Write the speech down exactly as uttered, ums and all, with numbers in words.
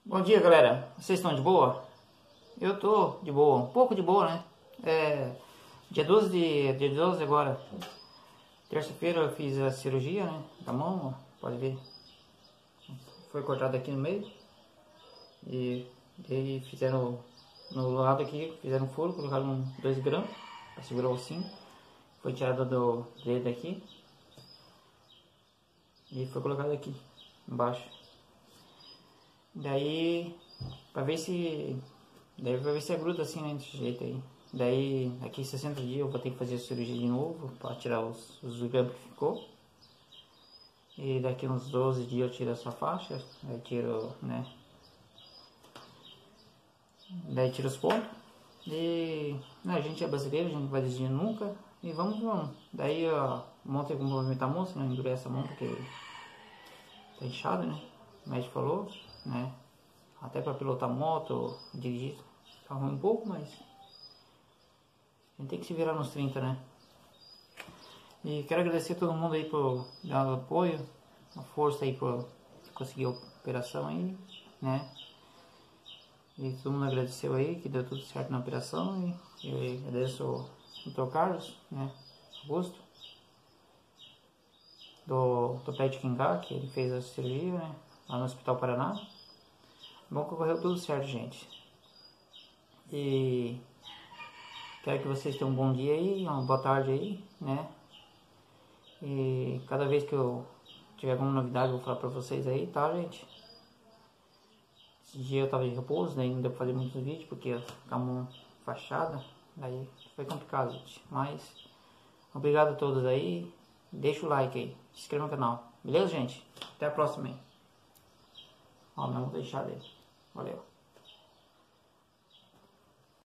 Bom dia, galera. Vocês estão de boa? Eu tô de boa, um pouco de boa, né? É dia doze de dia doze agora. Terça-feira eu fiz a cirurgia, né, da mão, ó, pode ver. Foi cortado aqui no meio. E daí fizeram no lado aqui, fizeram um furo, colocaram dois grampos para segurar o ossinho. Foi tirado do dedo aqui e foi colocado aqui embaixo. Daí pra ver se daí pra ver se agruda assim, né, desse jeito aí. Daí aqui sessenta dias eu vou ter que fazer a cirurgia de novo para tirar os, os grampos que ficou. E daqui uns doze dias eu tiro essa faixa, aí tiro, né? Daí tiro os pontos. E né, a gente é brasileiro, a gente não vai desistir nunca. E vamos, vamos. Daí ó, ontem eu vou movimentar a mão, senão endurece a mão porque tá inchado, né? O médico falou, né? Até para pilotar moto, dirigir, tá ruim um pouco, mas a gente tem que se virar nos trinta, né? E quero agradecer a todo mundo aí por dar o apoio, a força aí por conseguir a operação aí, né? E todo mundo agradeceu aí, que deu tudo certo na operação. E eu agradeço o doutor Carlos, né? Augusto, do Ortopédico Ingá, que ele fez a cirurgia, né? Lá no Hospital Paraná. Bom que correu tudo certo, gente. E quero que vocês tenham um bom dia aí, uma boa tarde aí, né? E cada vez que eu tiver alguma novidade eu vou falar pra vocês aí, tá, gente? Esse dia eu tava de repouso, daí não deu pra fazer muitos vídeos porque a mão fachada, daí foi complicado, gente. Mas obrigado a todos aí, deixa o like aí, se inscreva no canal, beleza, gente? Até a próxima aí. Ó, não vou deixar dele. Valeu.